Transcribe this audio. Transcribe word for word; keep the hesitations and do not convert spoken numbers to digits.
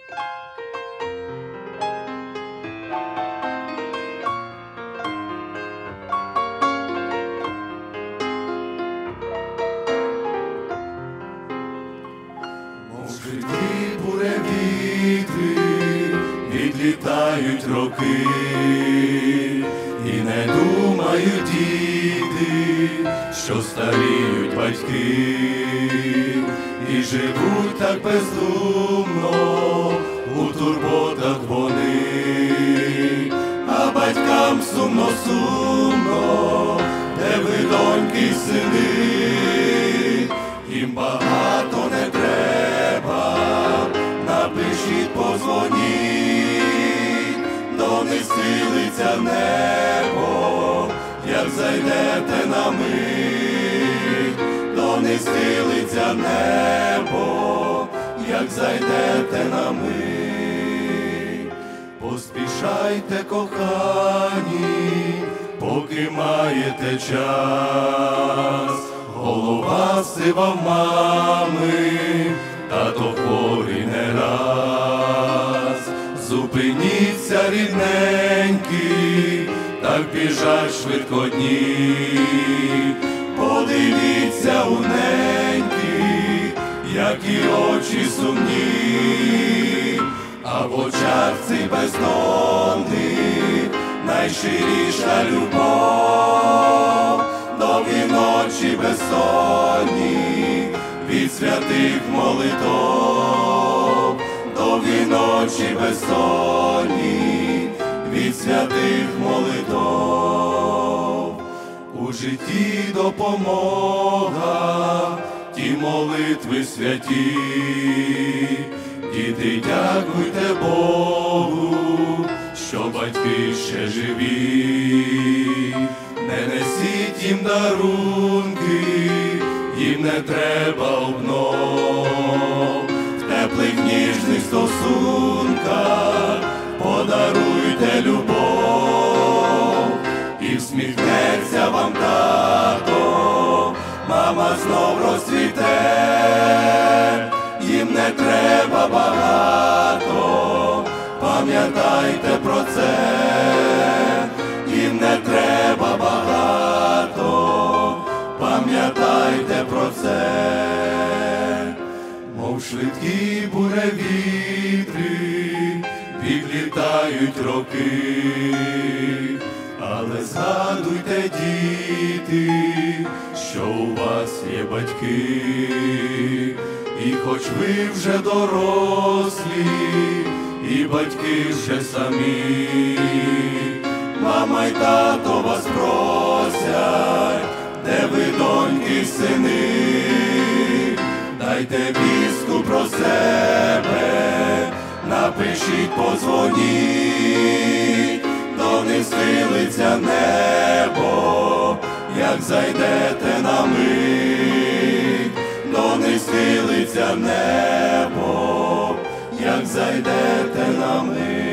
Швидкі буревітри, відлітають роки, і не думають діти, що старіють батьки, і живуть так бездумно, у турботах вони, а батькам сумно-сумно, де ви, доньки й сини, їм багато не треба, напишіть, позвоніть, до них схилиться небо, як зайдете на мить, до них схилиться небо, як зайдете на мить. Поспішайте, кохані, поки маєте час, голова сива в мами, тато хворий не раз. Зупиніться, рідненькі, так біжать швидко дні, подивіться у ненькі, які очі сумні, а в очах цих бездонних найщиріша любов. Довгі ночі безсонні від святих молитов, довгі ночі безсонні від святих молитов. У житті допомога, ті молитви святі, діти, дякуйте Богу, що батьки ще живі. Не несіть їм дарунки, їм не треба обнов. В теплих ніжних стосунках подаруйте любов. І всміхнеться вам тато, мама знов розцвіте. Їм не треба багато, пам'ятайте про це. Їм не треба багато, пам'ятайте про це. Мов швидкі буревітри, відлітають роки, але згадуйте, діти, що у вас є батьки. І хоч ви вже дорослі, і батьки вже самі, мама й тато вас просять, де ви, доньки й сини, дайте вістку про себе, напишіть, позвоніть, до них схилиться небо, як зайдете на мить, до них схилиться небо, як зайдете на мить.